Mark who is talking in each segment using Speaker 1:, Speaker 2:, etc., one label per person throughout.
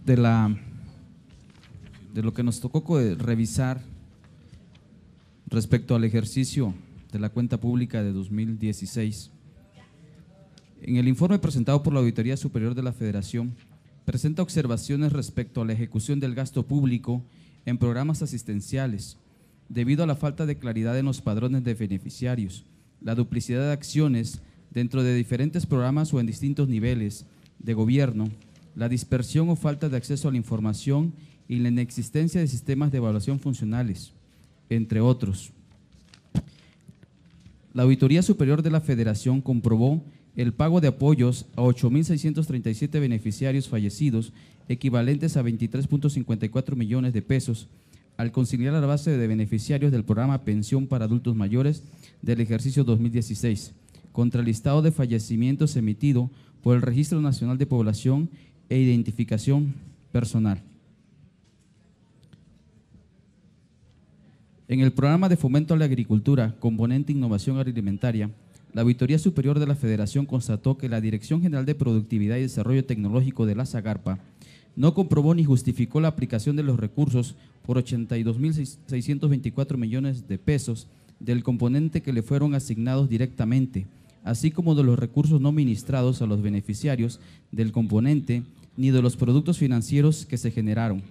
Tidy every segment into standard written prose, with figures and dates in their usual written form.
Speaker 1: de lo que nos tocó revisar respecto al ejercicio de la cuenta pública de 2016. En el informe presentado por la Auditoría Superior de la Federación, presenta observaciones respecto a la ejecución del gasto público en programas asistenciales, debido a la falta de claridad en los padrones de beneficiarios, la duplicidad de acciones dentro de diferentes programas o en distintos niveles de gobierno, la dispersión o falta de acceso a la información y la inexistencia de sistemas de evaluación funcionales, entre otros. La Auditoría Superior de la Federación comprobó el pago de apoyos a 8.637 beneficiarios fallecidos, equivalentes a 23.54 millones de pesos, al conciliar la base de beneficiarios del programa Pensión para Adultos Mayores del ejercicio 2016, contra el listado de fallecimientos emitido por el Registro Nacional de Población e Identificación Personal. En el programa de fomento a la agricultura, componente innovación agroalimentaria, la Auditoría Superior de la Federación constató que la Dirección General de Productividad y Desarrollo Tecnológico de la SAGARPA no comprobó ni justificó la aplicación de los recursos por 82.624 millones de pesos del componente que le fueron asignados directamente, así como de los recursos no ministrados a los beneficiarios del componente ni de los productos financieros que se generaron.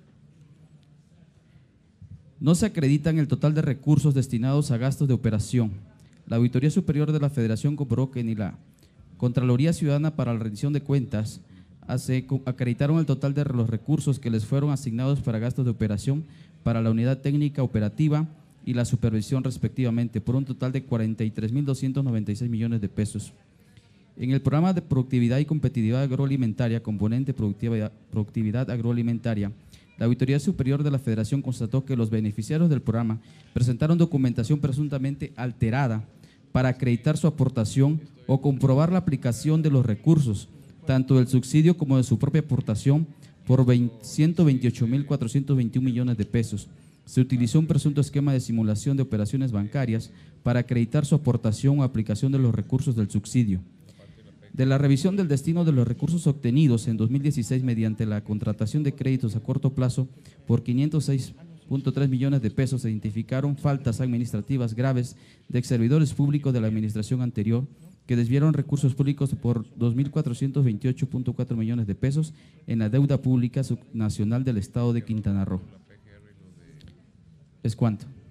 Speaker 1: No se acreditan el total de recursos destinados a gastos de operación. La Auditoría Superior de la Federación comprobó que ni la Contraloría Ciudadana para la Rendición de Cuentas acreditaron el total de los recursos que les fueron asignados para gastos de operación para la unidad técnica operativa y la supervisión respectivamente, por un total de 43.296 millones de pesos. En el programa de productividad y competitividad agroalimentaria, componente productividad agroalimentaria, la Auditoría Superior de la Federación constató que los beneficiarios del programa presentaron documentación presuntamente alterada para acreditar su aportación o comprobar la aplicación de los recursos, tanto del subsidio como de su propia aportación, por 128.421 millones de pesos. Se utilizó un presunto esquema de simulación de operaciones bancarias para acreditar su aportación o aplicación de los recursos del subsidio. De la revisión del destino de los recursos obtenidos en 2016 mediante la contratación de créditos a corto plazo por 506.3 millones de pesos, se identificaron faltas administrativas graves de servidores públicos de la administración anterior que desviaron recursos públicos por 2.428.4 millones de pesos en la deuda pública subnacional del Estado de Quintana Roo. ¿Es cuánto?